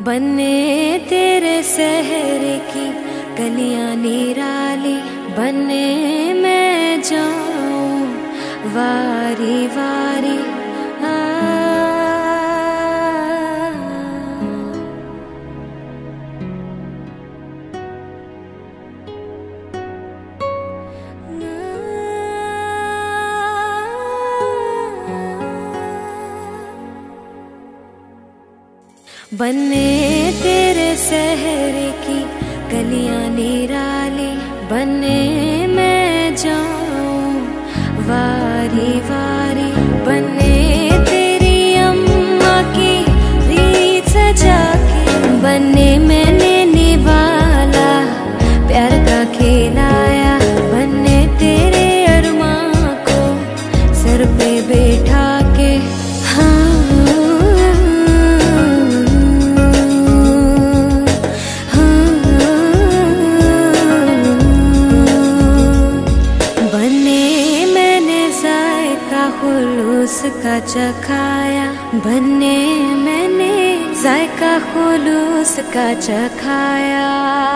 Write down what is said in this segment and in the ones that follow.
बने तेरे शहर की गलियां निराली, बने मैं जाऊं वारी वारी। बने तेरे शहर की गलियां निराली, बने मैं जाऊं वारी वारी। बने तेरी अम्मा की रीत सजा के, बने मैंने निवाला प्यार का खिलाया। बने तेरे अरमां को सर पे बैठा के, का चखाया। बने मैंने जायका खुलूस का चखाया।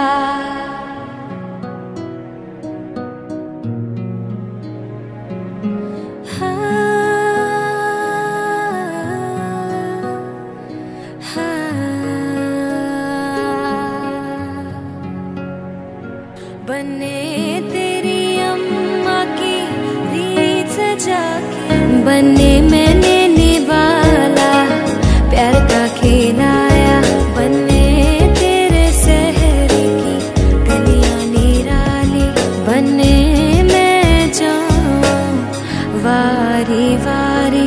बने तेरी अम्मा की रीत सजा के, बने मैंने निवाला प्यार का खिलाया। बने तेरे शहर की गलियां निराली, बने मैं जाऊं वारी वारी।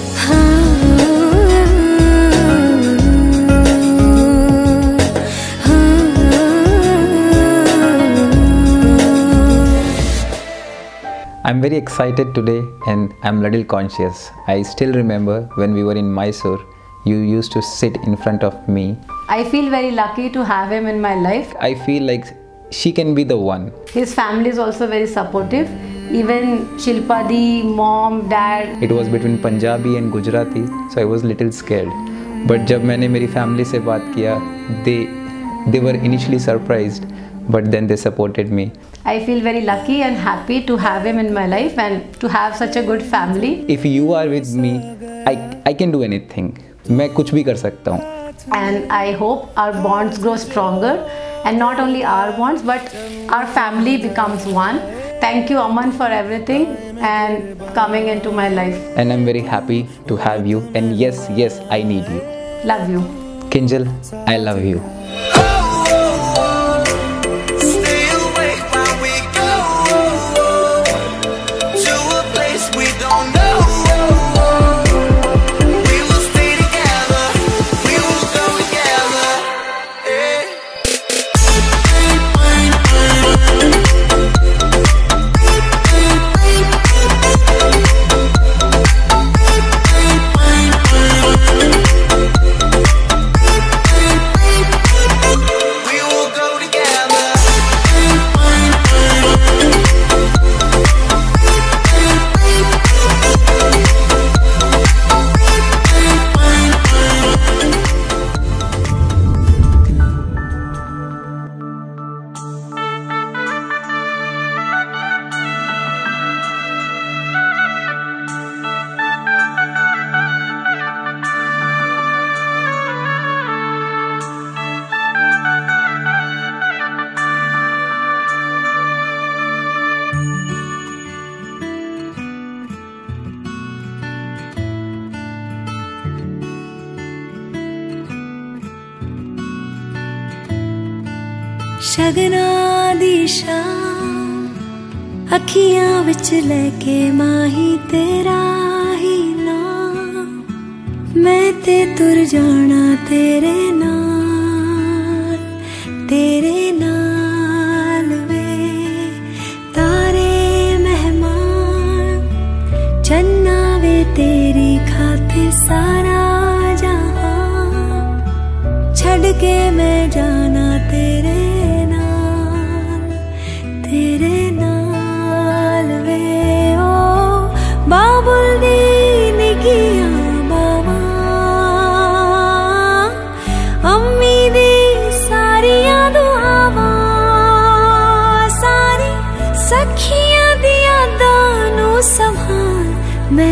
I'm very excited today and I'm a little conscious. I still remember when we were in Mysore, you used to sit in front of me. I feel very lucky to have him in my life. I feel like she can be the one. His family is also very supportive. Even Shilpa di, mom, dad. It was between Punjabi and Gujarati, so I was little scared. But जब मैंने मेरी family से बात किया, they were initially surprised, but then they supported me. I feel very lucky and happy to have him in my life and to have such a good family. If you are with me, I can do anything. मैं कुछ भी कर सकता हूँ. And I hope our bonds grow stronger, and not only our bonds but our family becomes one. Thank you, Aman, for everything and coming into my life. And I'm very happy to have you. And yes, I need you. Love you. Kinjal, I love you. शगना दी शाम अखियां विच लेके माही तेरा ही नाम, मैं ते तुर जाना तेरे नाल वे। तारे मेहमान चन्ना वे तेरी खातिर सारा जहां, छड़ के मैं जाना तेरे नाल वे। ओ बाबुल दी निगियां बावा अम्मी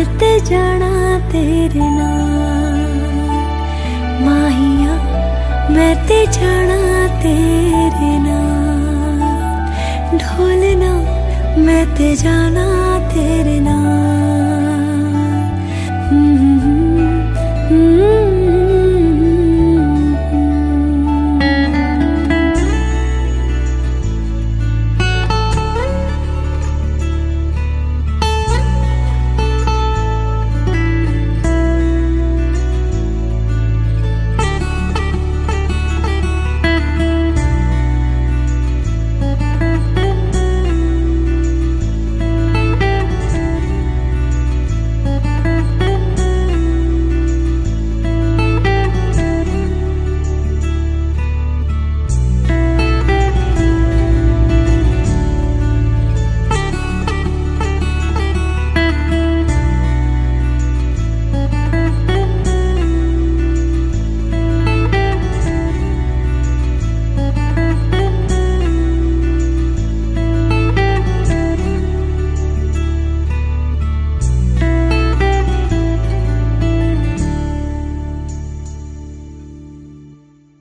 ते जाना तेरे नाल, माहिया मैं ते जाना तेरे नाल, ढोलना मैं ते जाना तेरे नाल।